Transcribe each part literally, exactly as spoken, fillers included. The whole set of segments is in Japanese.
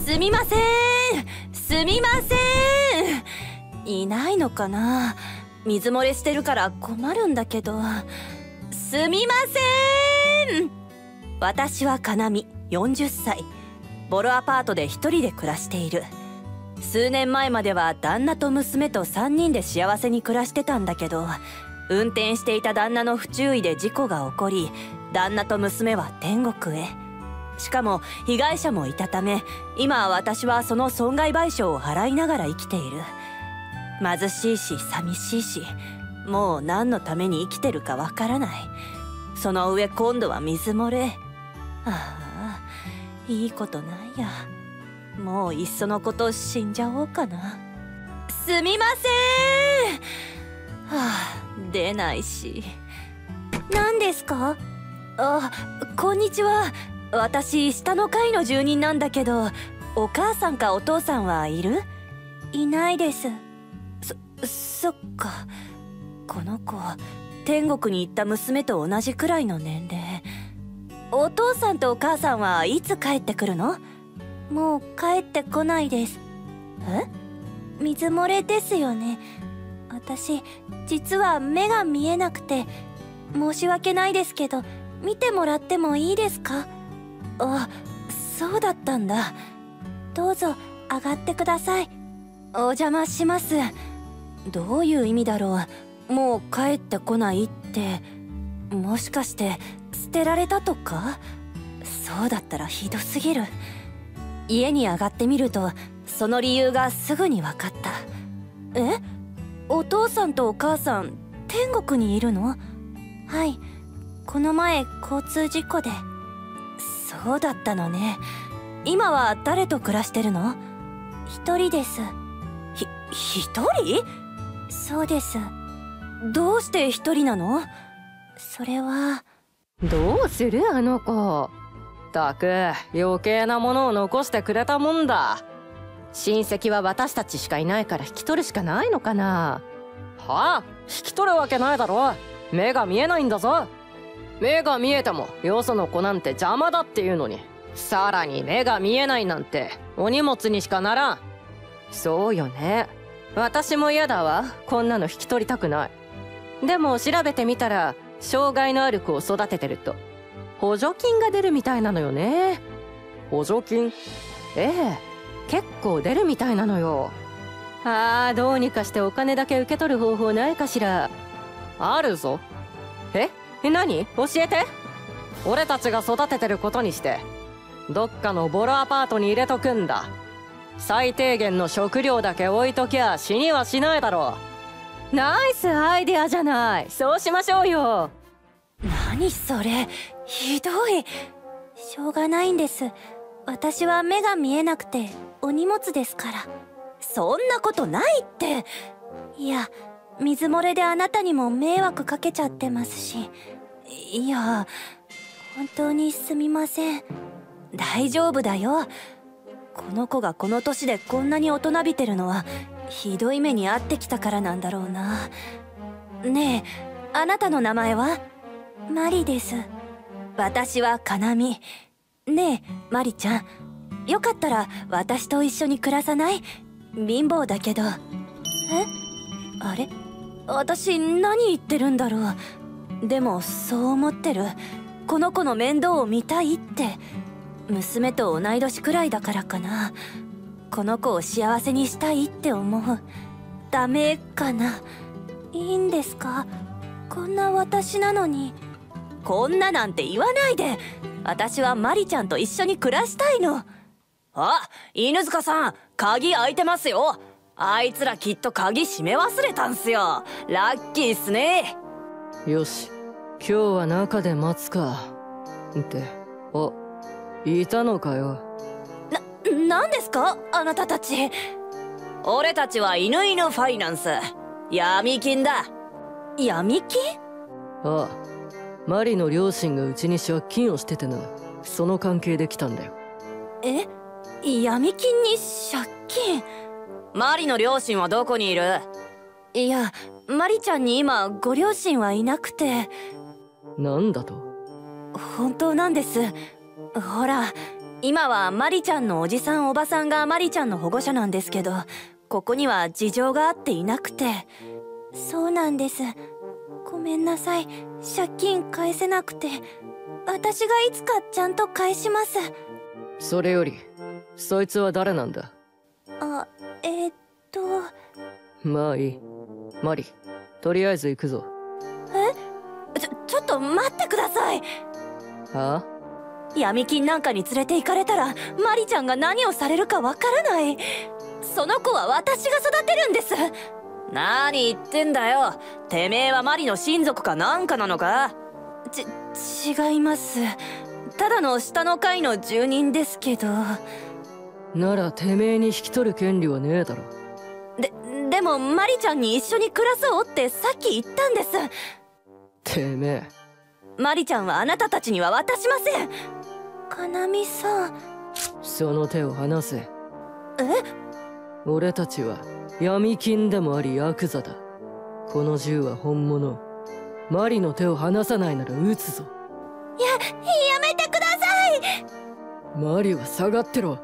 すみません、すみません。いないのかな。水漏れしてるから困るんだけど。すみません。私はかなみ、よんじゅっさい。ボロアパートで一人で暮らしている。数年前までは旦那と娘とさんにんで幸せに暮らしてたんだけど、運転していた旦那の不注意で事故が起こり、旦那と娘は天国へ。しかも被害者もいたため、今私はその損害賠償を払いながら生きている。貧しいし寂しいし、もう何のために生きてるかわからない。その上今度は水漏れ。ああ、いいことないや。もういっそのこと死んじゃおうかな。すみません。はあ、出ないし。何ですか？あ、こんにちは。私下の階の住人なんだけど、お母さんかお父さんはいる？いないです。そ、そっか。この子天国に行った娘と同じくらいの年齢。お父さんとお母さんはいつ帰ってくるの？もう帰ってこないです。え？水漏れですよね。私実は目が見えなくて、申し訳ないですけど見てもらってもいいですか？あ、そうだったんだ。どうぞ上がってください。お邪魔します。どういう意味だろう。もう帰ってこないって、もしかして捨てられたとか？そうだったらひどすぎる。家に上がってみるとその理由がすぐに分かった。え？お父さんとお母さん天国にいるの？はい、この前交通事故で。そうだったのね。今は誰と暮らしてるの？一人です。ひ、一人？そうです。どうして一人なの？それは。 どうするあの子。たく余計なものを残してくれたもんだ。親戚は私たちしかいないから引き取るしかないのかな。はあ、引き取るわけないだろ。目が見えないんだぞ。目が見えてもよその子なんて邪魔だっていうのに、さらに目が見えないなんてお荷物にしかならん。そうよね。私も嫌だわ。こんなの引き取りたくない。でも調べてみたら、障害のある子を育ててると補助金が出るみたいなのよね。補助金？ええ、結構出るみたいなのよ。ああ、どうにかしてお金だけ受け取る方法ないかしら。あるぞ。え？え、何？教えて。俺たちが育ててることにして、どっかのボロアパートに入れとくんだ。最低限の食料だけ置いときゃ死にはしないだろう。ナイスアイデアじゃない。そうしましょうよ。 何それ、ひどい。しょうがないんです。私は目が見えなくてお荷物ですから。そんなことないって。いや、水漏れであなたにも迷惑かけちゃってますし。いや、本当にすみません。大丈夫だよ。この子がこの年でこんなに大人びてるのはひどい目に遭ってきたからなんだろうな。ねえ、あなたの名前は？マリです。私はカナミ。ねえマリちゃん、よかったら私と一緒に暮らさない？貧乏だけど。え？あれ？私何言ってるんだろう。でもそう思ってる。この子の面倒を見たいって。娘と同い年くらいだからかな。この子を幸せにしたいって思う。ダメかな？いいんですか？こんな私なのに。こんななんて言わないで。私はマリちゃんと一緒に暮らしたいの。あ、犬塚さん、鍵開いてますよ。あいつらきっと鍵閉め忘れたんすよ。ラッキーっすね。 よし、今日は中で待つか。って、あ、いたのかよ。 な、何ですかあなたたち。俺たちは犬犬ファイナンス。闇金だ。闇金？ ああ、マリの両親がうちに借金をしててな。その関係で来たんだよ。 え？闇金に借金？マリの両親はどこにいる？いや、マリちゃんに今ご両親はいなくて。 なんだと？ 本当なんです。ほら、 今はマリちゃんのおじさんおばさんがマリちゃんの保護者なんですけど、ここには事情があっていなくて。そうなんです。ごめんなさい。借金返せなくて。私がいつかちゃんと返します。 それよりそいつは誰なんだ？ あ、えー、っとまあいい。マリ、とりあえず行くぞ。 え？ちょ、ちょっと待ってください。 はあ？ 闇金なんかに連れて行かれたらマリちゃんが何をされるかわからない。その子は私が育てるんです。何言ってんだよ。てめえはマリの親族かなんかなのか？ち、違います。ただの下の階の住人ですけど。 ならてめえに引き取る権利はねえだろ。 で、でもマリちゃんに一緒に暮らそうってさっき言ったんです。 てめえ。 マリちゃんはあなたたちには渡しません。かなみさん。 その手を離せ。 え？ 俺たちは闇金でもありヤクザだ。この銃は本物。マリの手を離さないなら撃つぞ。 や、やめてください。 マリは下がってろ。は、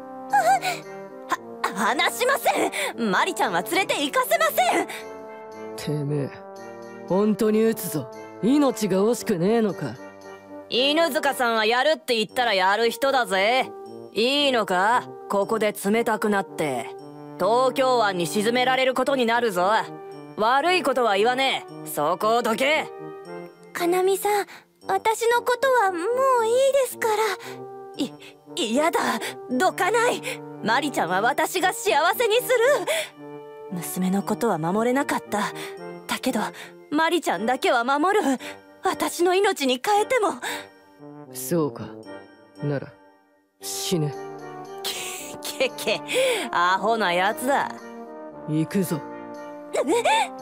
話しません。マリちゃんは連れて行かせません。 てめえ、本当に撃つぞ。命が惜しくねえのか？ 犬塚さんはやるって言ったらやる人だぜ。いいのか？ここで冷たくなって東京湾に沈められることになるぞ。悪いことは言わねえ。そこをどけ。かなみさん、私のことはもういいですから。い、嫌だ。どかない。マリちゃんは私が幸せにする。娘のことは守れなかった。だけどマリちゃんだけは守る。私の命に変えても。 そうか。なら死ね。 けけ、アホなやつだ。 行くぞ。 や、やめ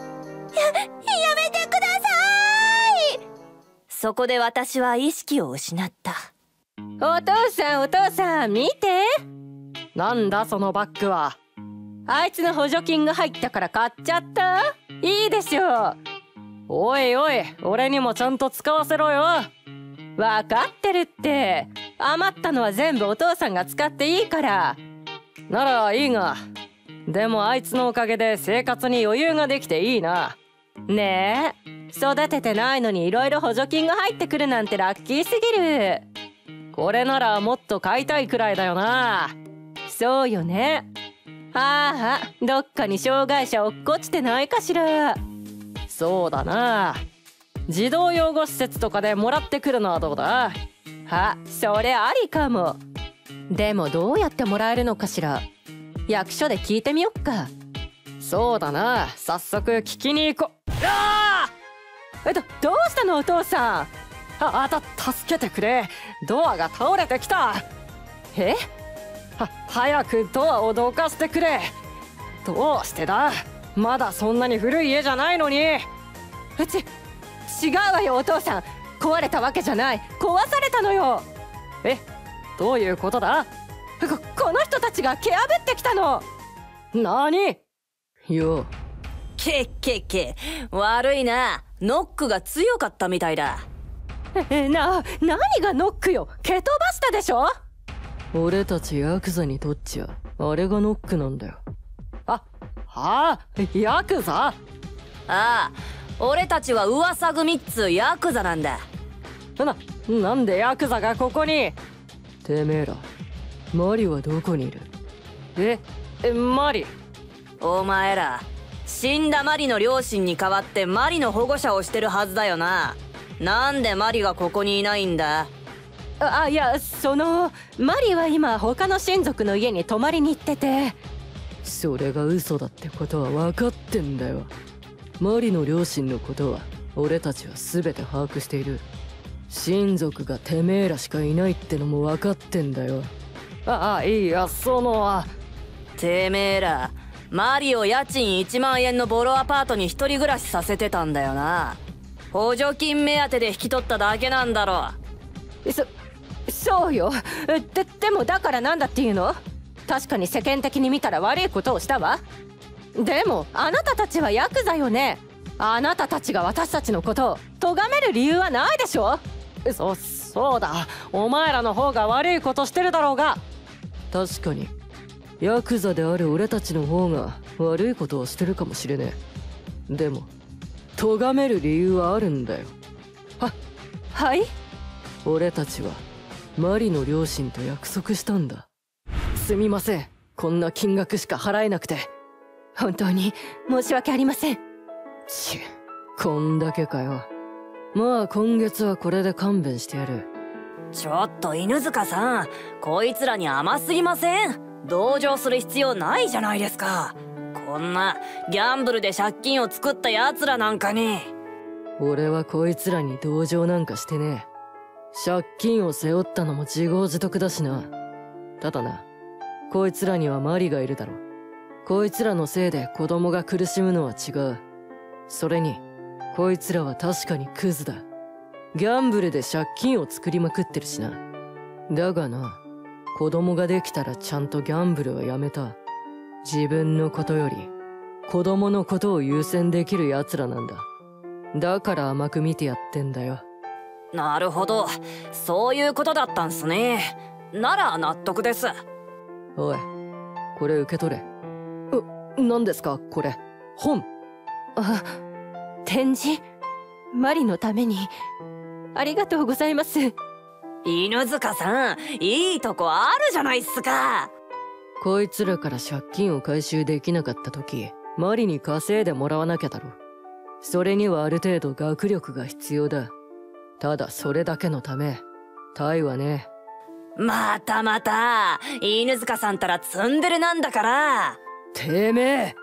てください。そこで私は意識を失った。 お父さんお父さん見て。なんだそのバッグは。あいつの補助金が入ったから買っちゃった。いいでしょ。おいおい、俺にもちゃんと使わせろよ。わかってるって。余ったのは全部お父さんが使っていいから。ならいいが、でもあいつのおかげで生活に余裕ができていいな。ねえ、育ててないのにいろいろ補助金が入ってくるなんてラッキーすぎる。これならもっと買いたいくらいだよな。そうよね。ああ、どっかに障害者落っこちてないかしら。そうだな。児童養護施設とかでもらってくるのはどうだ？あ、それありかも。でもどうやってもらえるのかしら。役所で聞いてみよっか。そうだな、早速聞きに行こう。ああ！え、ど、どうしたのお父さん。あ、あた、助けてくれ。ドアが倒れてきた。え？は、早くドアをどかしてくれ。どうしてだ？まだそんなに古い家じゃないのに。え、ち、違うわよお父さん。壊れたわけじゃない。壊されたのよ。え、どういうことだ？こ、この人たちが蹴破ってきたの。なに？ よ。 けっけっけ、悪いな。ノックが強かったみたいだ。 え、な、何がノックよ。蹴飛ばしたでしょ。 俺たちヤクザにとっちゃあれがノックなんだよ。 あ、はあ、ヤクザ？ ああ、俺たちは噂組っつうヤクザなんだ。 な、なんでヤクザがここに？ てめえら、マリはどこにいる？ え、え、マリ？ お前ら、死んだマリの両親に代わってマリの保護者をしてるはずだよな。なんでマリがここにいないんだ？ あ、いや、その、マリは今他の親族の家に泊まりに行ってて。 それが嘘だってことは分かってんだよ。マリの両親のことは俺たちは全て把握している。親族がてめえらしかいないってのも分かってんだよ。 ああ、いや、その、 てめえらマリを家賃いちまんえんのボロアパートに一人暮らしさせてたんだよな。補助金目当てで引き取っただけなんだろ。 そ、そうよ。で、でもだからなんだっていうの？確かに世間的に見たら悪いことをしたわ。でもあなたたちはヤクザよね。あなたたちが私たちのことを咎める理由はないでしょ。そ、 そうだ、お前らの方が悪いことしてるだろうが。 確かにヤクザである俺たちの方が悪いことをしてるかもしれねえ。でも咎める理由はあるんだよ。 ははい。 俺たちはマリの両親と約束したんだ。すみません、こんな金額しか払えなくて。 本当に申し訳ありません。 ちこんだけかよ。まあ今月はこれで勘弁してやる。 ちょっと犬塚さん、こいつらに甘すぎません？同情する必要ないじゃないですか。こんなギャンブルで借金を作った奴らなんかに。 俺はこいつらに同情なんかしてねえ。借金を背負ったのも自業自得だしな。ただな、こいつらにはマリがいるだろ。こいつらのせいで子供が苦しむのは違う。それにこいつらは確かにクズだ。ギャンブルで借金を作りまくってるしな。だがな、子供ができたらちゃんとギャンブルはやめた。自分のことより子供のことを優先できる奴らなんだ。だから甘く見てやってんだよ。 なるほど、そういうことだったんすね。なら納得です。 おい、これ受け取れ。う、何ですかこれ。本。 あ、展示？マリのためにありがとうございます。 犬塚さん、いいとこあるじゃないっすか。 こいつらから借金を回収できなかった時、マリに稼いでもらわなきゃだろ。それにはある程度学力が必要だ。ただそれだけのためタイはね。 またまた犬塚さんたらツンデレなんだから。 てめえ。え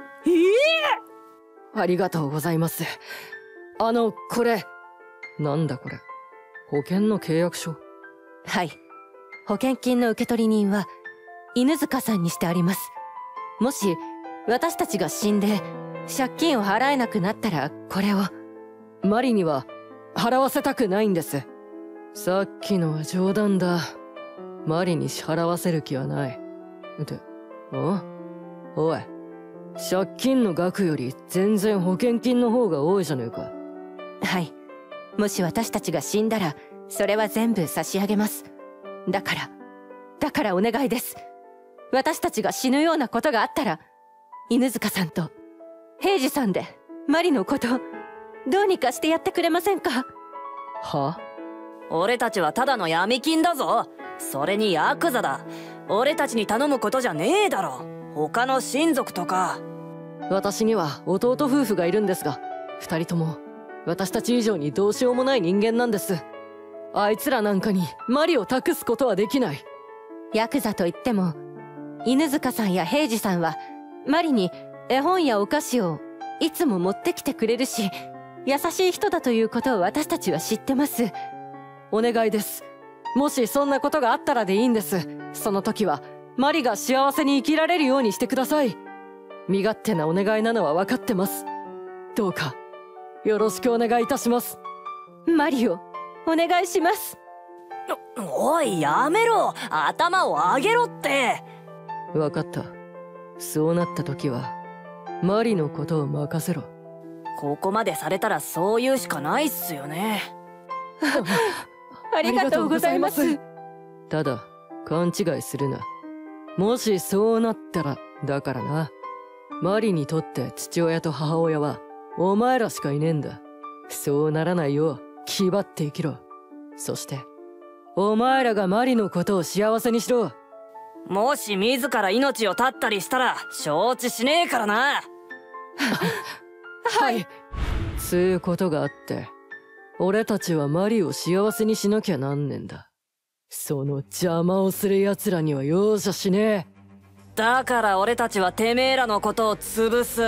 え、ありがとうございます。あのこれなんだこれ。保険の契約書？ はい、保険金の受取人は犬塚さんにしてあります。もし私たちが死んで借金を払えなくなったらこれを。 マリには払わせたくないんです。さっきのは冗談だ。マリに支払わせる気はない。って、あ？おい、借金の額より全然保険金の方が多いじゃねえか。 はい、もし私たちが死んだらそれは全部差し上げます。だからだからお願いです。私たちが死ぬようなことがあったら犬塚さんと平次さんでマリのことどうにかしてやってくれませんか？ は？ 俺たちはただの闇金だぞ。それにヤクザだ。俺たちに頼むことじゃねえだろ。他の親族とか。 私には弟夫婦がいるんですが、二人とも私たち以上にどうしようもない人間なんです。あいつらなんかにマリを託すことはできない。 ヤクザといっても犬塚さんや平次さんはマリに絵本やお菓子をいつも持ってきてくれるし、優しい人だということを私たちは知ってます。 お願いです。もしそんなことがあったらでいいんです。その時はマリが幸せに生きられるようにしてください。身勝手なお願いなのは分かってます。どうかよろしくお願いいたします。 マリをお願いします。 おい、やめろ。頭を上げろって。 分かった。そうなった時はマリのことを任せろ。 ここまでされたらそう言うしかないっすよね。 ありがとうございます。 ただ勘違いするな。もしそうなったらだからな。マリにとって父親と母親はお前らしかいねえんだ。そうならないよう気張って生きろ。そしてお前らがマリのことを幸せにしろ。 もし自ら命を絶ったりしたら承知しねえからな。 はい。つうことがあって俺たちはマリを幸せにしなきゃなんねんだ。その邪魔をする奴らには容赦しねえ。 だから俺たちはてめえらのことを潰す。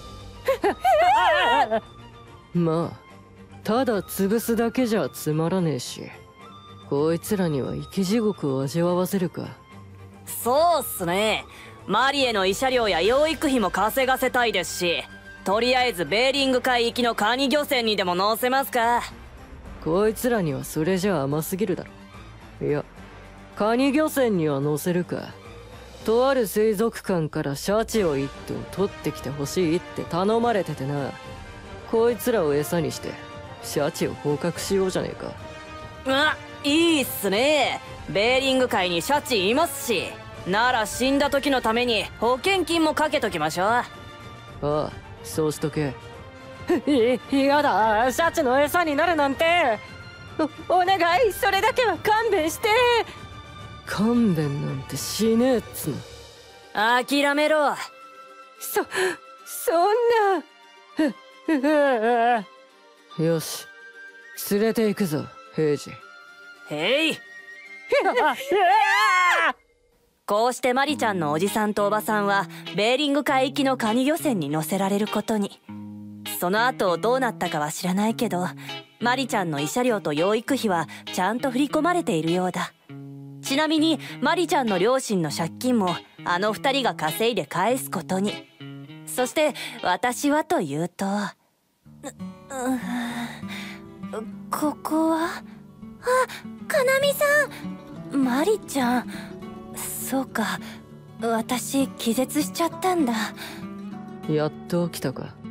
まあただ潰すだけじゃつまらねえし、こいつらには生き地獄を味わわせるか。 そうっすね。マリへの慰謝料や養育費も稼がせたいですし、とりあえずベーリング海域のカニ漁船にでも乗せますか。 こいつらにはそれじゃ甘すぎるだろ。いや、カニ漁船には乗せるか。とある水族館からシャチを一頭取ってきてほしいって頼まれててな。こいつらを餌にしてシャチを捕獲しようじゃねえか。 うわっ、 いいっすね。ベーリング界にシャチいますし、なら死んだ時のために保険金もかけときましょう。 ああ、そうしとけ。 いやだ、シャチの餌になるなんて。お、お願い、それだけは勘弁して。 勘弁なんてしねえっつの。 諦めろ。 そそんな。 よし、連れて行くぞ平次。 へい。こうしてマリちゃんのおじさんとおばさんはベーリング海域のカニ漁船に乗せられることに。その後どうなったかは知らないけど、マリちゃんの慰謝料と養育費はちゃんと振り込まれているようだ。ちなみにマリちゃんの両親の借金もあの二人が稼いで返すことに。そして私はというと、う、うここは、あ、かなみさん。マリちゃん、そうか、私気絶しちゃったんだ。 やっと起きたか。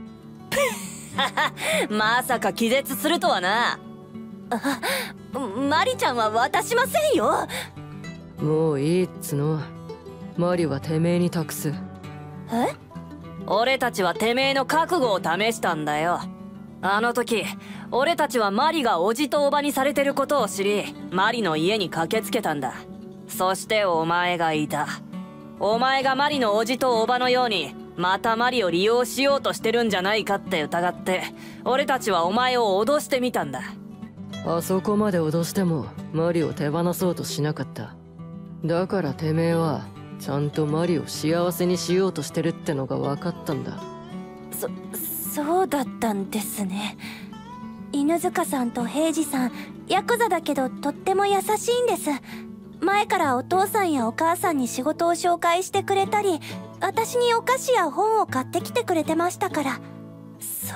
まさか気絶するとはな。あ、マリちゃんは渡しませんよ。 もういいっつの。マリはてめえに託す。 え？俺たちはてめえの覚悟を試したんだよ。あの時俺たちはマリがおじとおばにされてることを知り、マリの家に駆けつけたんだ。そしてお前がいた。お前がマリのおじとおばのようにまたマリを利用しようとしてるんじゃないかって疑って、俺たちはお前を脅してみたんだ。 あそこまで脅してもマリを手放そうとしなかった。だからてめえはちゃんとマリを幸せにしようとしてるってのが分かったんだ。 そ、そうだったんですね。犬塚さんと平次さん、ヤクザだけどとっても優しいんです。前からお父さんやお母さんに仕事を紹介してくれたり、私にお菓子や本を買ってきてくれてましたから。そう、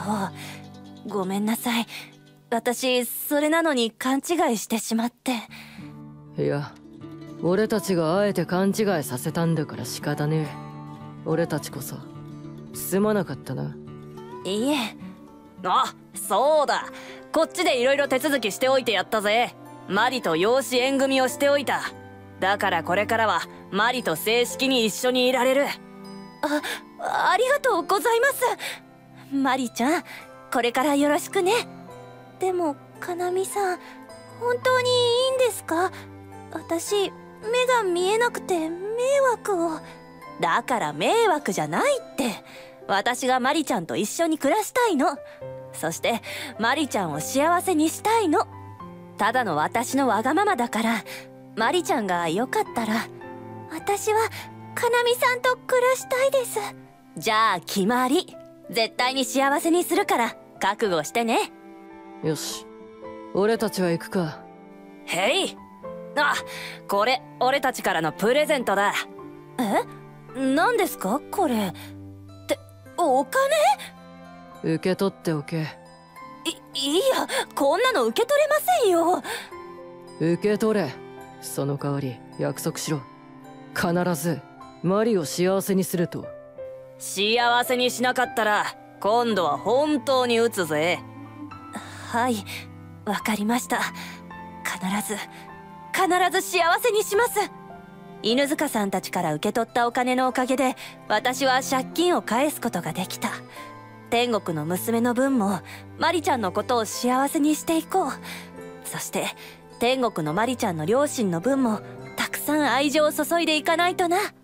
ごめんなさい。私それなのに勘違いしてしまって。 いや、俺たちがあえて勘違いさせたんだから仕方ねえ。俺たちこそすまなかったな。 いいえ。あ、そうだ、こっちでいろいろ手続きしておいてやったぜ。マリと養子縁組をしておいた。だからこれからはマリと正式に一緒にいられる。あ、ありがとうございます。マリちゃん、これからよろしくね。でもかなみさん、本当にいいんですか？私目が見えなくて迷惑を。だから迷惑じゃないって。私がマリちゃんと一緒に暮らしたいの。そしてマリちゃんを幸せにしたいの。ただの私のわがままだから、マリちゃんがよかったら。私はかなみさんと暮らしたいです。じゃあ決まり。絶対に幸せにするから覚悟してね。 よし、俺たちは行くか。 へい。あ、これ俺たちからのプレゼントだ。え？何ですかこれ？ってお金？ 受け取っておけ。 い、いや、こんなの受け取れませんよ。 受け取れ。その代わり約束しろ。必ずマリを幸せにすると。 幸せにしなかったら今度は本当に撃つぜ。はい、わかりました。必ず必ず幸せにします。犬塚さんたちから受け取ったお金のおかげで私は借金を返すことができた。天国の娘の分もマリちゃんのことを幸せにしていこう。そして天国のマリちゃんの両親の分もたくさん愛情を注いでいかないとな。